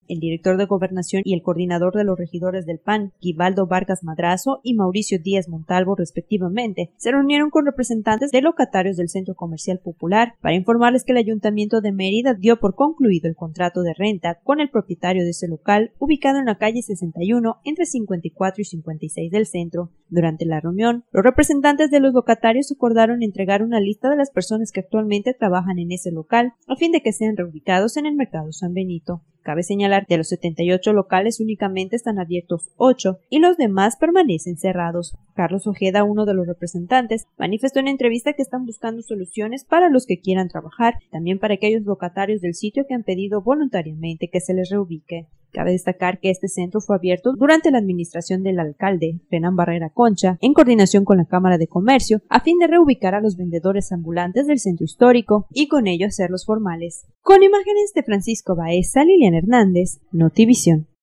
El director de Gobernación y el coordinador de los regidores del PAN, Givaldo Vargas Madrazo y Mauricio Díaz Montalvo, respectivamente, se reunieron con representantes de locatarios del Centro Comercial Popular para informarles que el Ayuntamiento de Mérida dio por concluido el contrato de renta con el propietario de ese local, ubicado en la calle 61 entre 54 y 56 del centro. Durante la reunión, los representantes de los locatarios acordaron entregar una lista de las personas que actualmente trabajan en ese local, a fin de que sean reubicados en el Mercado San Benito. Cabe señalar que de los 78 locales únicamente están abiertos 8 y los demás permanecen cerrados. Carlos Ojeda, uno de los representantes, manifestó en entrevista que están buscando soluciones para los que quieran trabajar, también para aquellos locatarios del sitio que han pedido voluntariamente que se les reubique. Cabe destacar que este centro fue abierto durante la administración del alcalde, Renan Barrera Concha, en coordinación con la Cámara de Comercio, a fin de reubicar a los vendedores ambulantes del centro histórico y con ello hacerlos formales. Con imágenes de Francisco Baeza, Liliana Hernández, Notivisión.